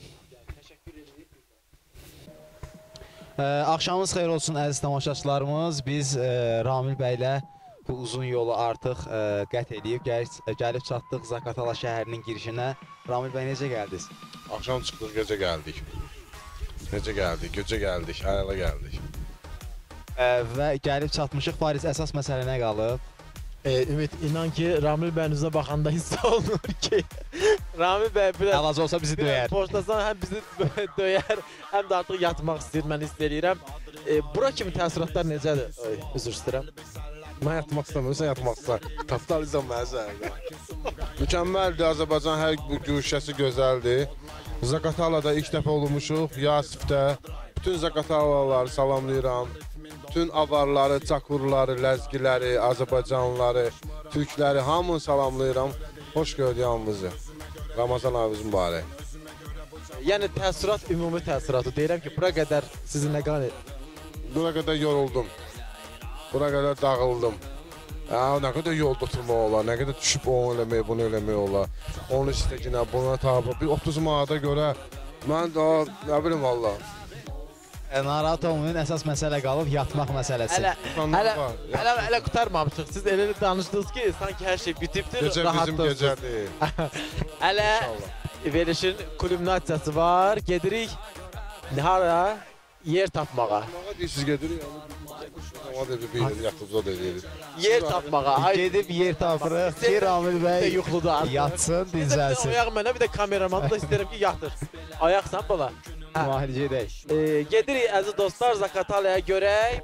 Axşamınız xeyir olsun əziz tamaşaçılarımız. Biz Ramil bəylə bu uzun yolu artıq qət edib, gəlib çatdıq Zaqatala şəhərinin girişinə. Ramil bəy necə gəldiniz? Axşam çıxdıq, gecə gəldik. Necə gəldik, gecə gəldik, ayala gəldik. Və gəlib çatmışıq. Fariz, əsas məsələ nə qalıb? Ümid, inan ki, Ramil bəyin üzə baxanda hiss olunur ki, Ramil bəy biraz... Əvaz olsa bizi döyər. Boşlasan həm bizi döyər, həm də artıq yatmaq istəyir, mən hiss edirəm. Bura kimi təəssüratlar necədir? Üzr istəyirəm. Mən yatmaq istəmirsən, yatmaq istəyirəm. Totalizm mənə zərdə. Mükəmməldir, Azərbaycan hər bu güşəsi gözəldir. Zaqatalada ilk dəfə olmuşuq, Yasifdə. Bütün Zaqatalaları salamlayıram. Bütün avarları, çakurları, ləzgiləri, Azərbaycanlıları, türkləri hamını salamlayıram. Xoş gördük hamımızı. Ramazan ayımız mübarək. Yəni təəssürat ümumi təəssüratı. Deyirəm ki, bura qədər sizi nə qan edir? Bura qədər yoruldum. Bura qədər dağıldım. Nə qədər yolda oturmaq olar, nə qədər düşüb onu eləmək, bunu eləmək olar. Onu istəkinə, buna tabi. Bir 30 manata görə mən daha, nə bilim valla. Narahat olmayın, əsas məsələ qalıb yatmaq məsələsi. Hələ qutarmamışıq. Siz elə danışdınız ki, sanki hər şey bitibdir, rahatdınız. Gecə bizim gecədir. Hələ verilişin kulminasiyası var. Gedirik hara? Yer tapmağa. Tapmağa deyirsiniz, gedirik. Ama dedi, bir yatımıza deyirik. Yer tapmağa. Gedib yer tapırıq ki, Ramil bəy yatsın, dincəlsin. Ayaq mənə, bir də kameramanı da istəyirəm ki, yatır. Ayaqsan bala. Mahir gedək. Gedirik əziz dostlar Zaqatalaya görək.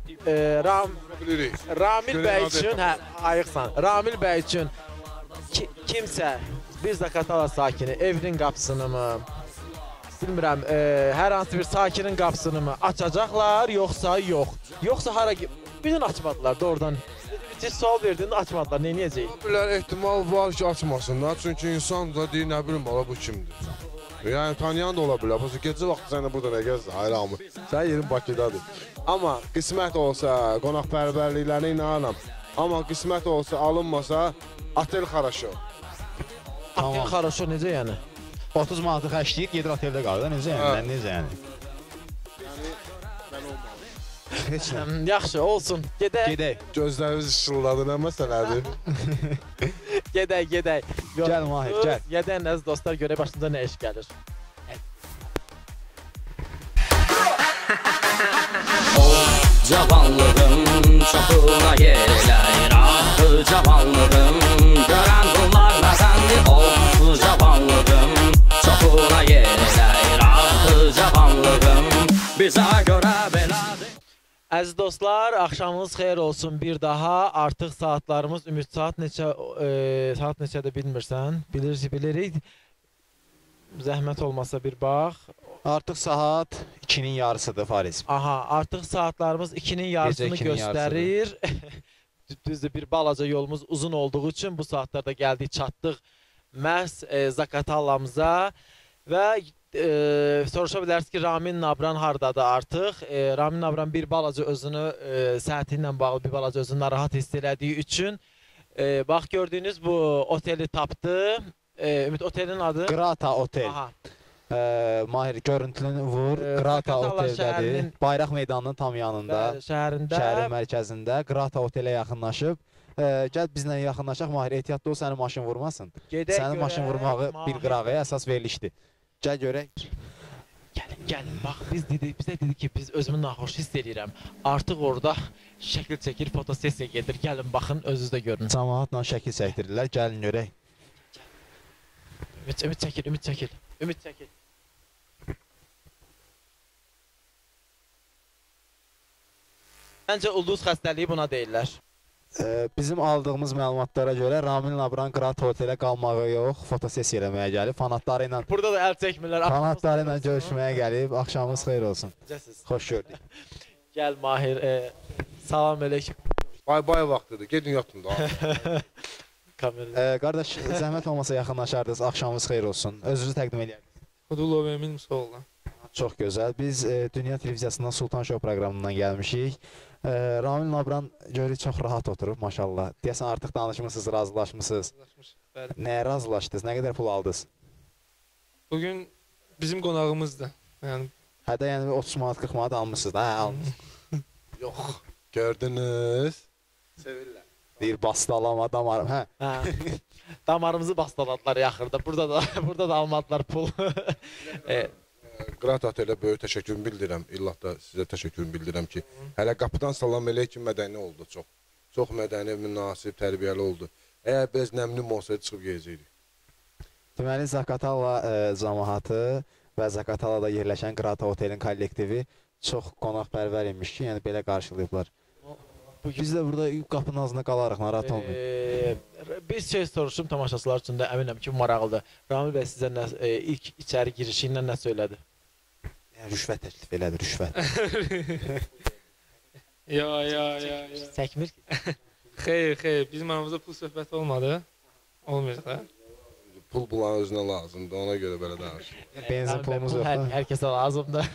Ramil bəy üçün, ayıqsan. Ramil bəy üçün kimsə bir Zaqatala sakini evinin qapısını mı, bilmirəm, hər hansı bir sakinin qapısını mı açacaqlar, yoxsa yox. Yoxsa hara birdən açmadılar doğrudan. Bir sual verdiyində açmadılar, nə edəcək? Bilər ehtimal var ki, açmasınlar. Çünki insan da deyir, nə bilim, ala bu kimdir. Yəni tanıyan da ola bilər. Bəs gecə vaxtı sən də burada nə gəzsən? Hayır amı. Sən yerin Bakıdadır. Amma qismət olsa, qonaqpərvərliklərinə inanıram. Amma qismət olsa, alınmasa, otel xaraşo. Otel xaraşo necə yəni? 30 manatı xərcləyir, gedir oteldə qalır da, necə yəni? Necə yəni? Yəni mən olmalı. Heç nə. Yaxşı, olsun. Gedək. Gedək. Gözlərimiz işılladı, nə məsələdir? Gedək. Gəl Mahir, gəl. Gedək əziz dostlar, görək başımıza nə iş gəlir. Cavanlığım çoxuna yerləyir ahı cavanlığım Görən bunlar məzəndi oldu cavanlığım Çoxuna yerləyir ahı cavanlığım Bizə görə belədir Əziz dostlar, axşamınız xeyir olsun bir daha. Artıq saatlarımız ümid saat neçədə bilmirsən? Bilirik. Zəhmət olmasa bir bax. Artıq saat 2-nin yarısıdır Fariz. Aha, artıq saatlarımız 2-nin yarısını göstərir. Düzdür, bir balaca yolumuz uzun olduğu üçün bu saatlarda gəldik, çatdıq məhz Zaqatalamıza və soruşa bilərsiniz ki, Ramin Nabran hardadır artıq. Ramin Nabran bir balaca özünü səhhəti ilə bağlı bir balaca özünü narahat hiss elədiyi üçün bax gördüyünüz bu oteli tapdı. Ümid otelin adı? Grata Otel. Aha. Mahir görüntülünü vur. Grata Oteldədir. Bayraq meydanının tam yanında. Şəhərin mərkəzində. Grata Otelə yaxınlaşıb. Gəl bizlə yaxınlaşaq. Mahir ehtiyatlı ol, sənin maşın vurmasın. Sənin maşın vurmağı bir qırağıya əsas verilişdir. Gəl görək. Gəlin, bax bizə dedi ki, biz özümü naxoş hiss edirəm. Artıq orada şəkil çəkir, fotosesiya gedir. Gəlin, baxın, özünüz də görün. Cəmaatla şəkil çəkdirirlər. Gəlin görək. Ümid çəkil. Məncə ulduz xəstəliyi buna deyirlər. Bizim aldığımız məlumatlara görə Ramin Nabran Grata Otelə qalmağı yox, fotosesiya eləməyə gəlib. Fanatları ilə burada da əl çəkmirlər. Fanatları ilə görüşməyə gəlib. Axşamınız xeyir olsun. Xoş gördük. Gəl Mahir, salam əleykum. Bay vaxtıdır. Gedin yatın da. Qardaş, zəhmət olmasa yaxınlaşardınız. Axşamınız xeyir olsun. Özünüzü təqdim edərsiniz. Qudulov Emin Musoğlu. Çox gözəl. Biz Dünya Televiziyasından Sultan Show proqramından gəlmişik. Ramin Nabran görürük çox rahat oturub, maşallah. Deyəsən artıq danışmışsınız, razılaşmışsınız. Nəyə razılaşdınız? Nə qədər pul aldınız? Bugün bizim qonağımızdır. Hədə yəni 30 manat, 40 manat almışsınız da, almışsınız. Yox, gördünüz. Sevirlər. Deyir, bastalama damarım, hə? Damarımızı bastaladılar yaxırda. Burada da almadılar pul. Grata Otelə böyük təşəkkürümü bildirirəm. İllah da sizə təşəkkürümü bildirirəm ki, hələ qapıdan salam eləyək mədəni oldu çox. Çox mədəni, münasib, tərbiyəli oldu. Əgər biraz nəmnum olsaydı, çıxıb yeyəcəkdik. Deməli, Zaqatala cəmaatı və Zaqatalada yerləşən Grata Otelin kollektivi çox qonaqpərvər imiş ki, yəni belə qarşılayıblar. Biz də burada qapının ağzına qalarıq, narahat olmayın. Bir şey soruşum tamaşaçılar üçün də əminəm ki, maraqlıdır. Ramil bəy sizə ilk içəri girişi ilə nə söylədi? Rüşvət təklif elədi, rüşvət. Ya. Çəkmir ki. Xeyr. Bizim aramızda pul söhbəti olmadı. Olmayacaq da. Pul bulan özünə lazımdır, ona görə belə danışır. Benzin pulumuz yoxdur. Hər kəsə lazımdır.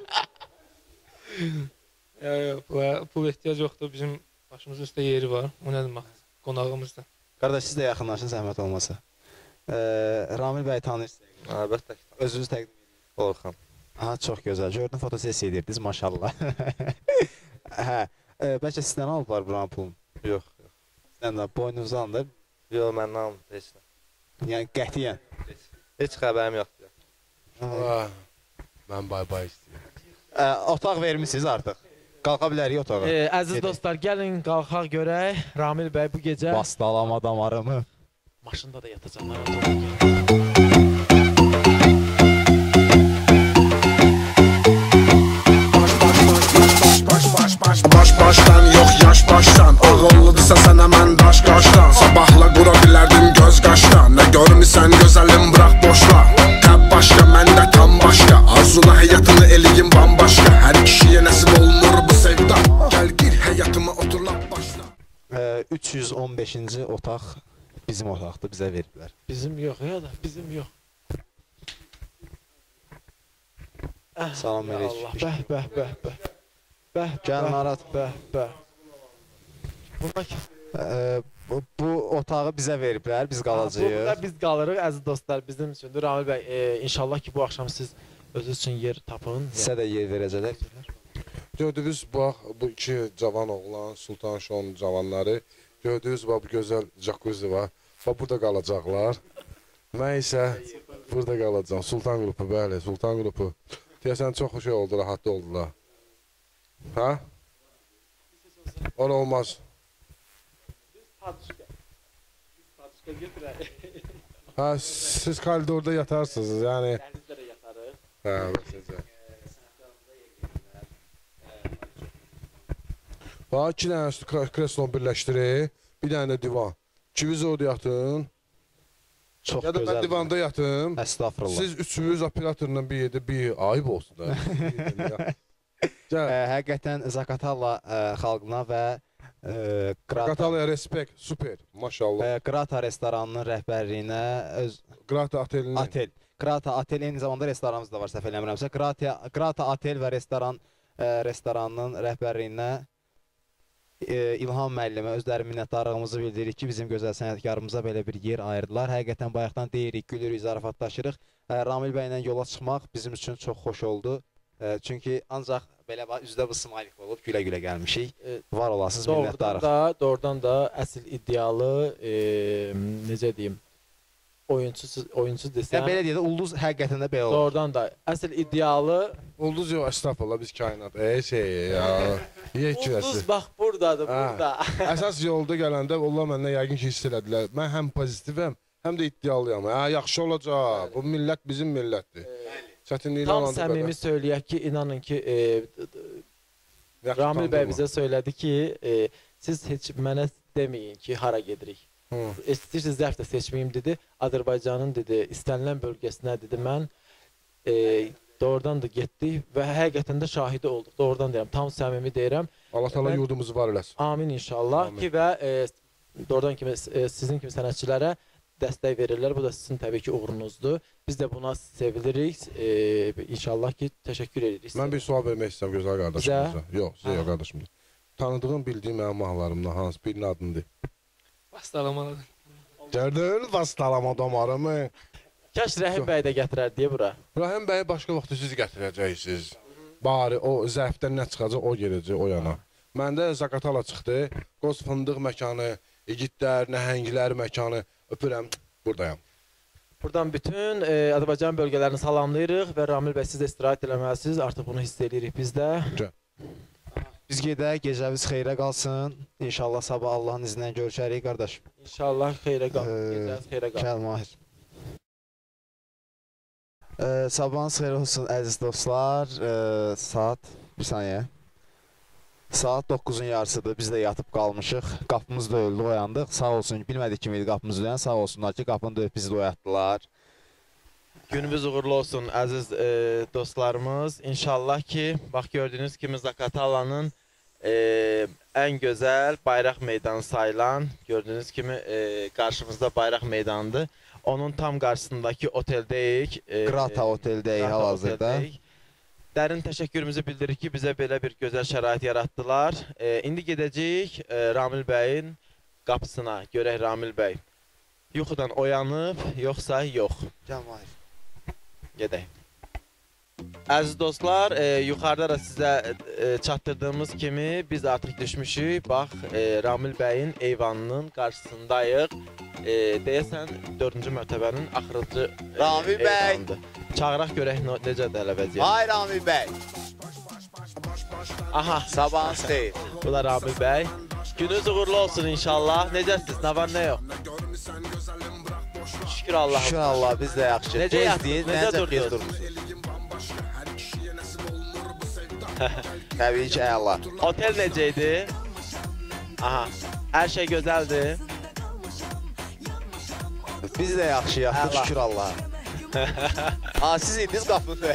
Pul ehtiyac yoxdur. Bizim başımızın üstə yeri var. O nə demək? Qonağımızdır. Qardaş, siz də yaxınlaşın, zəhmət olmasa. Ramil bəy tanıyırsınız. Əlbəttə ki. Özünüzü təqdim edin. Orxan. Aha, çox gözəl. Gördün, fotosesiya edirdiniz, maşallah. Hə, bəlkə sizdən alıblar buranın pulunu? Yox. Sizdən də boynunuzu alındır? Yox, məndən alındır, heç nə. Yəni, qətiyyən? Heç xəbərim yoxdur. Mən bay istəyirəm. Otaq vermişsiniz artıq. Qalxa bilərik otağa. Əziz dostlar, gəlin qalxaq görək. Ramil bəy bu gecə... Bastalama damarımı. Maşında da yatacaqlar. Başdan yox yaş başdan Ağıllıdırsa sənə mən daş qaşdan Sabahla qura bilərdim göz qaşdan Nə görmüsən gözəlim bırax boşla Təb başqa məndə tam başqa Arzuna həyatını eləyim bambaşqa Hər kişiyə nəsib olunur bu sevda Gəl gir həyatıma oturlaq başla 315-ci otaq bizim otaqdır, bizə veriblər. Bizim yox ya da, bizim yox. Salam əleykum. Bəh. Gəl narahat. Bəh. Bu otağı bizə veriblər, biz qalacağıq. Burada biz qalırıq, əziz dostlar, bizim üçündür. Ramil bəy, inşallah ki, bu axşam siz özünüz üçün yer tapın. Sizə də yer verəcəklər. Gördünüz bax bu iki cavan oğlan, Sultan Şounun cavanları. Gördünüz bax bu gözəl jacuzzi var. Bax burada qalacaqlar. Mən isə burada qalacağam. Sultan qrupu, bəli, Sultan qrupu. Deyəsən çox şey oldu, rahat oldular. Hə? Ora olmaz. Hə, siz koridorda yatarsınız, yəni. Dənizlərə yatarıq. Hə, məsələn. Bax, 2 dənə kreslonu birləşdirir, bir dənə də divan. İkiniz orada yatın. Çox ya da gözəl. mən divanda yatım. Əstəğfurullah. Siz üçünüz operatorla bir yerdə bir ayıb olsun da. Həqiqətən Zaqatala xalqına və Zaqatalaya respekt, super, maşallah. Qrata restoranının rəhbərliyinə Qrata otelinin Qrata otel eyni zamanda restoranımız da var, səhv eləmirəmsə. Qrata otel və restoranının rəhbərliyinə İlham müəllimə özləri minnətdarlığımızı bildiririk ki, bizim gözəl sənətkarımıza belə bir yer ayırdılar. Həqiqətən bayaqdan deyirik, gülürük, zarafatlaşırıq. Ramil bəylə yola çıxmaq bizim üçün çox xoş oldu. Çünki ancaq belə üzdə bu smaylik olub, gülə-gülə gəlmişik. Var olasınız, minnətdarıq. Doğrudan da əsl iddialı, necə deyim, oyunçu desəm. Belə deyək də, ulduz həqiqətən də belə olur. Doğrudan da əsl iddialı. Ulduz yox, estağfurullah, biz kainat. Ya. Ulduz bax buradadır, burada. Əsas yolda gələndə onlar məndən yəqin ki, hiss elədilər. Mən həm pozitivəm, həm də iddialıyam. Yaxşı olacaq, bu millət bizim millətdir. Tam səmimi söyləyək ki, inanın ki, Ramil bəy bizə söylədi ki, siz heç mənə deməyin ki, hara gedirik. İstəyirsiniz zərf də seçməyim dedi. Azərbaycanın dedi, istənilən bölgəsinə dedi, mən doğrudan da getdik və həqiqətən də şahidi olduq. Doğrudan deyirəm, tam səmimi deyirəm. Allah təala yurdumuzu var eləsin. Amin inşallah ki və doğrudan kimi sizin kimi sənətçilərə dəstək verirlər. Bu da sizin təbii ki uğurunuzdur. Biz də buna sevilirik. İnşallah ki təşəkkür edirik. Mən bir sual vermək istəyirəm gözəl qardaşımıza. Yox, sizə yox qardaşımıza. Tanıdığım, bildiyim mənim mahnılarımdan hansı birinin adını de. Bastalamadı. Gördün, bastalama damarımı. Kaş Rəhim bəy də gətirər deyə bura. Rəhim bəyi başqa vaxtda siz gətirəcəksiniz. Bari o zərfdən nə çıxacaq, o gələcək o yana. Məndə Zaqatala çıxdı. Qoz fındıq məkanı, igidlər, nəhənglər məkanı. Öpürəm, buradayam. Buradan bütün Azərbaycan bölgələrini salamlayırıq və Ramil bəy siz də istirahət eləməlisiniz. Artıq bunu hiss edirik biz də. Biz gedək, gecəviz xeyrə qalsın. İnşallah sabah Allahın izindən görüşərik, qardaşım. İnşallah xeyrə qalsın, gecəviz xeyrə qalsın. Gəl Mahir. Sabahınız xeyir olsun, əziz dostlar. Bir saniyə. Saat 9-un yarısıdır, biz də yatıb qalmışıq. Qapımız da öldü, oyandıq. Sağ olsun, bilmədik kimi idi qapımız öylən. Sağ olsunlar ki, qapını döyüb bizi də oyatdılar. Günümüz uğurlu olsun əziz dostlarımız. İnşallah ki, bax gördüyünüz kimi Zaqatalanın ən gözəl bayraq meydanı sayılan, gördüyünüz kimi qarşımızda bayraq meydanıdır. Onun tam qarşısındakı oteldəyik. Qrata oteldəyik hal-hazırda. Dərin təşəkkürümüzü bildiririk ki, bizə belə bir gözəl şərait yaratdılar. İndi gedəcəyik Ramil bəyin qapısına. Görək Ramil bəy yuxudan oyanıb, yoxsa yox. Gəl Mahir. Gedək. Əziz dostlar, yuxarıda da sizə çatdırdığımız kimi biz artıq düşmüşük. Bax, Ramil bəyin eyvanının qarşısındayıq. Deyəsən 4-cü mərtəbənin axırıncı Ramil bəy! Çağıraq görək necədir hələ vəziyyət. Ay Ramil bəy! Aha, sabahınız xeyir. Bu da Ramil bəy. Gününüz uğurlu olsun inşallah. Necəsiniz? Nə var, nə yox? Şükür Allah'a. Şükür Allah, biz də yaxşı. Necə yatdınız? Necə durdunuz? Təbii ki, əla. Otel necə idi? Aha, hər şey gözəldir. Biz də yaxşı yatdıq, şükür Allah'a. Siz idiniz qapını,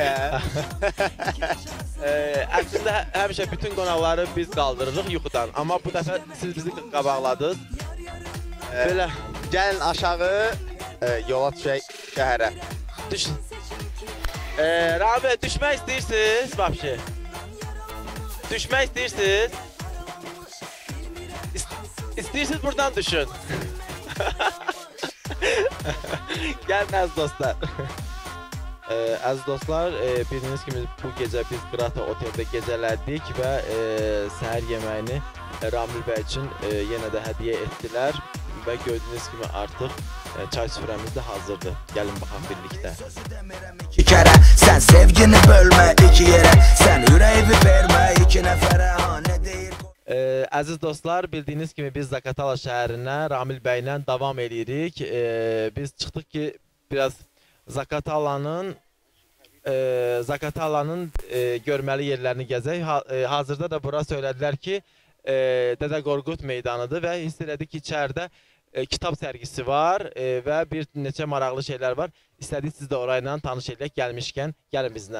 Əslində həmişə bütün qonaqları biz qaldırırıq yuxudan. Amma bu dəfə siz bizi qabaqladınız. Belə. Gəlin aşağı, yola düşək şəhərə. Düşün. Ramil, düşmək istəyirsiniz, vəbşi? Düşmək istəyirsiniz? İstəyirsiniz buradan düşün. Gəlin əziz dostlar. Əziz dostlar, bildiyiniz kimi bu gecə biz Qrata oteldə gecələdik və səhər yeməyini Ramil bəy üçün yenə də hədiyyə etdilər və gördüyünüz kimi artıq çay süfrəmiz də hazırdır. Gəlin baxaq birlikdə. İki kərə sən sevgini bölmə iki yerə, sən ürəyini vermə iki nəfərə, nə deyir? Əziz dostlar, bildiyiniz kimi biz Zaqatala şəhərinə Ramil bəylə davam edirik. Biz çıxdıq ki, biraz Zaqatalanın görməli yerlərini gəzək. Hazırda da bura söylədilər ki, Dədə Qorqud meydanıdır və hiss elədik ki, içəridə kitab sərgisi var və bir neçə maraqlı şeylər var. İstədik siz də orayla tanış edək, gəlmişkən gəlin bizlə.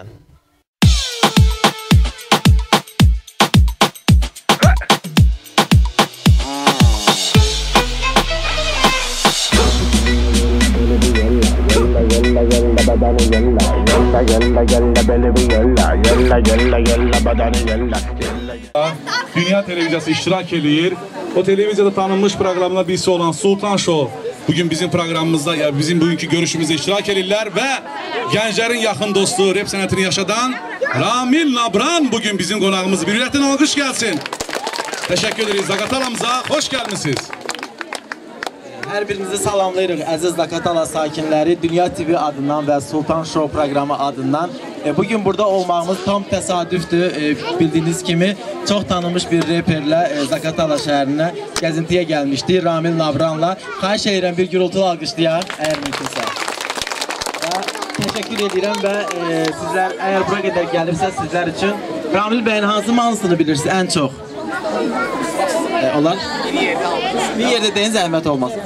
Dünya televiziyası iştirak edir. O televiziyada tanınmış proqramına birisi olan Sultan Show bugün bizim proqramımızda, bizim bugünkü görüşümüzdə iştirak edirlər və gənclərin yaxın dostu, rap sənətini yaşadan Ramil Nabran bugün bizim qonağımız. Bir ürəkdən alqış gəlsin. Təşəkkür ederiz. Zaqatalamıza xoş gəlmisiniz. Hər birinizi salamlayırıq əziz Zaqatala sakinləri, Dünya TV adından və Sultan Show proqramı adından. Bugün burada olmağımız tam təsadüfdür. Bildiyiniz kimi çox tanınmış bir reperlə Zaqatala şəhərinə gəzintiyə gəlmişdi Ramil Nabranla. Xahiş edirəm bir gürültülü alqışlayaq, əgər mümkünsə. Təşəkkür edirəm və sizlər əgər bura qədər gəlirsə sizlər üçün Ramil bəyin hansı mahnısını bilirsiniz ən çox? Onlar? Bir yerdə deyin, zəhmət olmasın.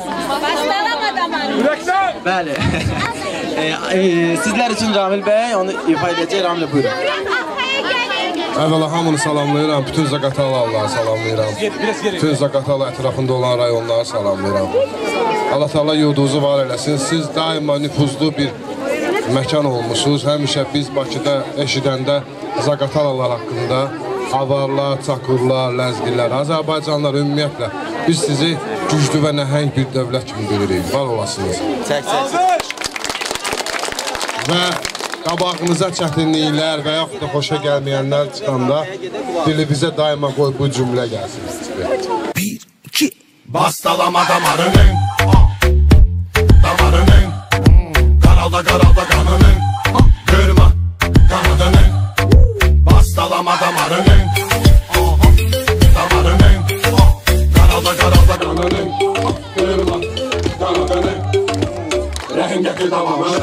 Bəli. Sizlər üçün Ramil bəy onu ifa edəcək. Ramil buyurun. Əvvəla hamını salamlayıram, bütün Zaqatalalıları salamlayıram. Bütün Zaqatala ətrafında olan rayonları salamlayıram. Allah Teala yurdunuzu var eləsin. Siz daima nüfuzlu bir məkan olmuşsunuz. Həmişə biz Bakıda eşidəndə Zaqatalalar haqqında avarlar, çakurlar, ləzgirlər, Azərbaycanlar ümumiyyətlə biz sizi güclü və nəhəng bir dövlət kimi bilirik. Var olasınız. Və qabağınıza çətinliklər və yaxud da xoşa gəlməyənlər çıxanda dilimizə daima qoy bu cümlə gəlsin. 1, 2 Bastalama damarının, damarının, qaralda qanının, qırma qanadının. Bastalama damarının, damarının, qaralda qanının, qırma qanadının. Rəhim gətir davamını.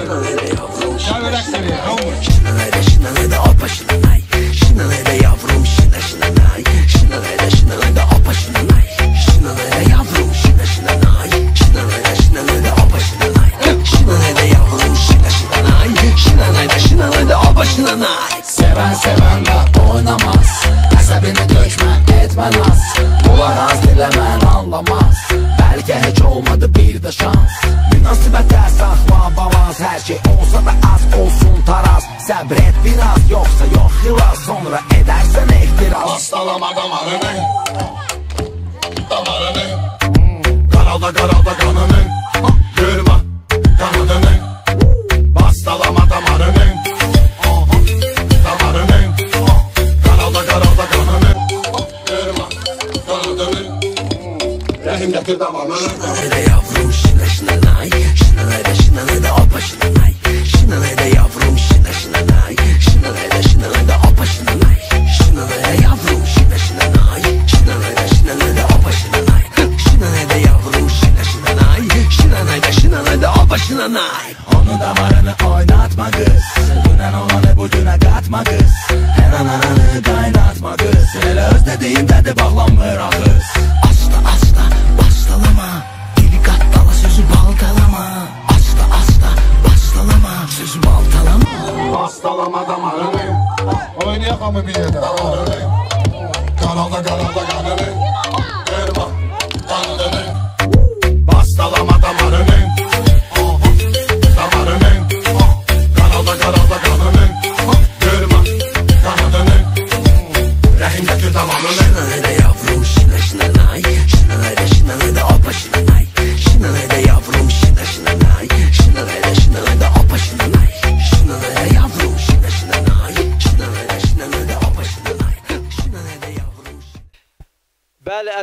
Şınanayda opa şınanay, şınanayda yavrum şınanay, şınanayda opa şınanay, şınanayda yavrum şınanay, şınanayda opa şınanay, şınanayda yavrum şınanay, şınanayda opa şınanay. Seven de oynamaz, əsəbini dökmə, etmə naz, bunlar az diləmən anlamaz, bəlkə heç olmadı bir də şans. Münasibətə saxla balans, hər şey olsa da az olsun taraz. Səbr et biraz, yoxsa yox xilas, sonra edərsən ehtiraz. Bastalama damarını, damarını, qaralda qanını, qırma qanadını. Bastalama damarını, damarını, qaralda qanını, qırma qanadını. Rəhim gətir damarını. Şınanayda opa şınanay, şınanayda yavrum şınanay, şınanayda opa şınanay, şınanayda yavrum şınanay, şınanayda opa şınanay, şınanayda yavrum şınanay, şınanayda opa şınanay. Onu damarını oynatma kız, dünen olanı bugüne katma kız, her ananı kaynatma kız, hele özlediğimde de bağlanmır ağız. Asla bastalama, dili kattala sözü baltalama. Sözü baltalama. Bastalama damarını, oynayaq hamı bir yerdə. Qaralda qanını, qırma qanadını. Bastalama damarını, damarını, qaralda qanını, qırma qanadını. Rəhim gətir damarını. Şınanayda yavrum şınanay.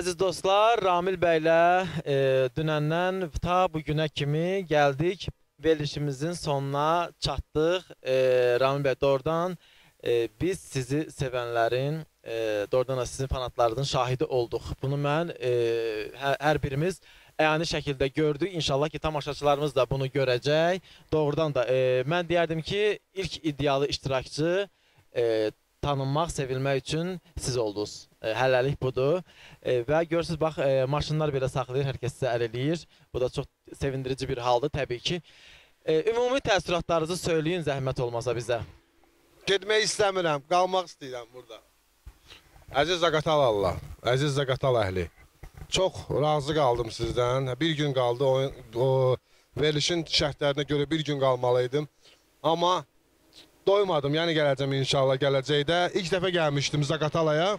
əziz dostlar, Ramil bəylə dünəndən ta bugünə kimi gəldik. Verilişimizin sonuna çatdıq. Ramil bəy, doğrudan biz sizi sevənlərin, doğrudan da sizin fanatlarının şahidi olduq. Bunu mən hər birimiz əyani şəkildə gördük. İnşallah ki, tamaşaçılarımız da bunu görəcək. Doğrudan da mən deyərdim ki, ilk iddialı iştirakçı tanınmaq, sevilmək üçün siz oldunuz. Hələlik budur. Və görürsünüz, bax, maşınlar belə saxlayır, hər kəs sizə əl eləyir. Bu da çox sevindirici bir haldır, təbii ki. Ümumi təəssüratlarınızı söyləyin, zəhmət olmasa bizə. Getmək istəmirəm, qalmaq istəyirəm burada. Əziz Zaqatalalılar, əziz Zaqatal əhli, çox razı qaldım sizdən. Bir gün qaldı, o verilişin şərtlərinə görə bir gün qalmalıydım. Amma doymadım, yəni gələcəm inşallah gələcəkdə. İlk dəfə gəlmişdim Zaqatalaya.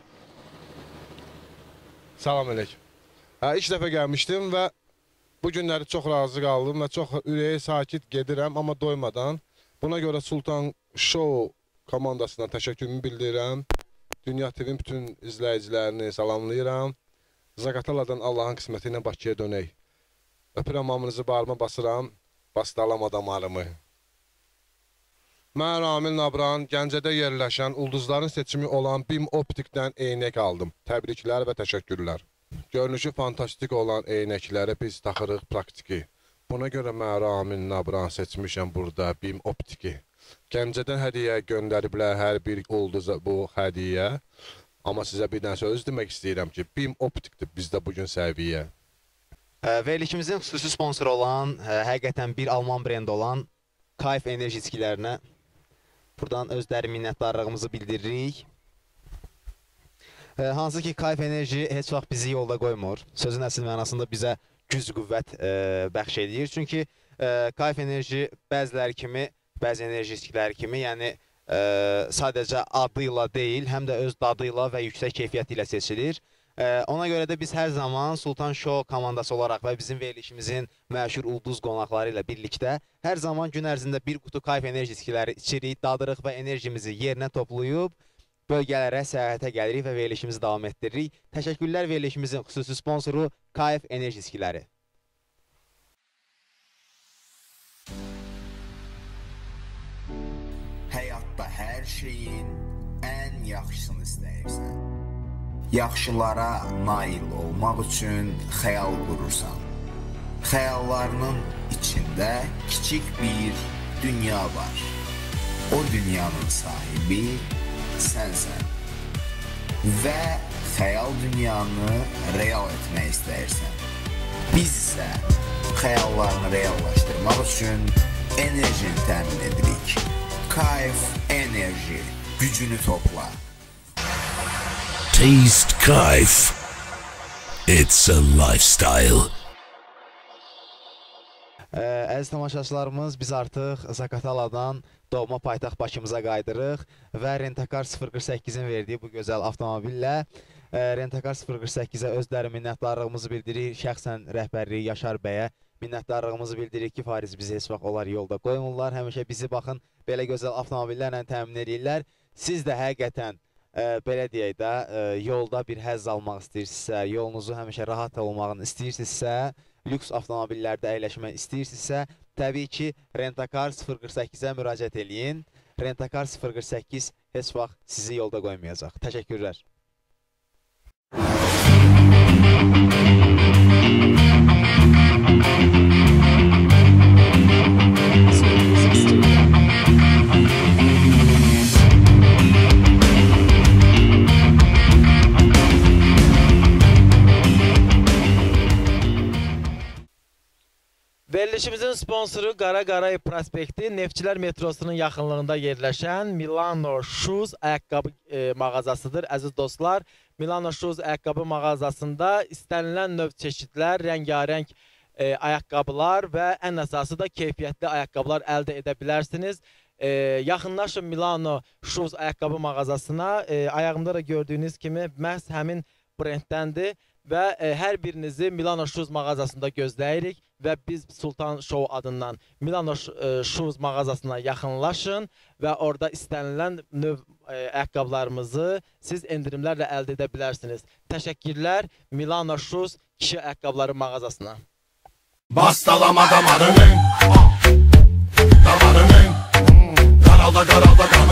Salam əleykum. İlk dəfə gəlmişdim və bu günləri çox razı qaldım və çox ürəyi sakit gedirəm, amma doymadan. Buna görə Sultan Show komandasına təşəkkürümü bildirirəm. Dünya TV'nin bütün izləyicilərini salamlayıram. Zaqataladan Allahın qisməti ilə Bakıya dönək. Öpürəm hamınızı, bağrıma basıram, bastalaam damarımı. Mən Ramil Nabran, Gəncədə yerləşən ulduzların seçimi olan BİM Optikdən eynək aldım. Təbriklər və təşəkkürlər. Görünüşü fantastik olan eynəkləri biz taxırıq praktiki. Buna görə mən Ramil Nabran seçmişəm burada BİM Optiki. Gəncədən hədiyyə göndəriblər hər bir ulduza bu hədiyyə. Amma sizə bir dənə söz demək istəyirəm ki, BİM Optikdir bizdə bugün səviyyə. Verilişimizin xüsusi sponsoru olan, həqiqətən bir Alman brendi olan Kayf enerji içkilərinə buradan özləri minnətdarlığımızı bildiririk. Hansı ki, Kayf enerji heç vaxt bizi yolda qoymur. Sözün əsl mənasında bizə güc qüvvət bəxş edir. Çünki Kayf enerji bəziləri kimi, bəzi enerji içkiləri kimi, yəni sadəcə adı ilə deyil, həm də öz dadı ilə və yüksək keyfiyyəti ilə seçilir. Ona görə də biz hər zaman Sultan Show komandası olaraq və bizim verilişimizin məşhur ulduz qonaqları ilə birlikdə hər zaman gün ərzində bir qutu Kayf enerji içkiləri içirik, dadırıq və enerjimizi yerinə toplayıb bölgələrə səyahətə gəlirik və verilişimizi davam etdiririk. Təşəkkürlər verilişimizin xüsusi sponsoru Kayf enerji içkiləri. Həyatda hər şeyin ən yaxşısını istəyirsən. Yaxşılara nail olmaq üçün xəyal qurursan. Xəyallarının içində kiçik bir dünya var. O dünyanın sahibi sənsən. Və xəyal dünyanı real etmək istəyirsən. Biz isə xəyallarını reallaşdırmaq üçün enerjini təmin edirik. Kayf enerji, gücünü topla. Taste Kayf. It's a lifestyle. Əziz tamaşaçılarımız, biz artıq Zaqataladan doğma paytaxt Bakımıza qaydırıq və Rentakar 048-in verdiyi bu gözəl avtomobillə Rentakar 048-ə özləri minnətdarlığımızı bildirir. Şəxsən rəhbərliyi Yaşar bəyə minnətdarlığımızı bildirir ki, Fariz bizi heç vaxt onlar yolda qoymurlar. Həmişə bizi baxın, belə gözəl avtomobillərlə təmin edirlər. Siz də həqiqətən belə deyək də, yolda bir həzz almaq istəyirsinizsə, yolunuzu həmişə rahat olmağını istəyirsinizsə, lüks avtomobillərdə əyləşmək istəyirsinizsə, təbii ki, Rentakar 048-ə müraciət eləyin. Rentakar 048 heç vaxt sizi yolda qoymayacaq. Təşəkkürlər. Verilişimizin sponsoru Qara Qaray prospekti Neftçilər metrosunun yaxınlığında yerləşən Milano Shoes ayaqqabı mağazasıdır. Əziz dostlar, Milano Shoes ayaqqabı mağazasında istənilən növ çeşidlər, rəngarəng ayaqqabılar və ən əsası da keyfiyyətli ayaqqabılar əldə edə bilərsiniz. Yaxınlaşın Milano Shoes ayaqqabı mağazasına. Ayağımda da gördüyünüz kimi məhz həmin brenddəndir və hər birinizi Milano Shoes mağazasında gözləyirik və biz Sultan Show adından Milano Shoes mağazasına yaxınlaşın və orada istənilən növ ayaqqabılarımızı siz endirimlərlə əldə edə bilərsiniz. Təşəkkürlər Milano Shoes kişi ayaqqabıları mağazasına. Bastalama damarının, damarının, qaralda qaralda qaralda.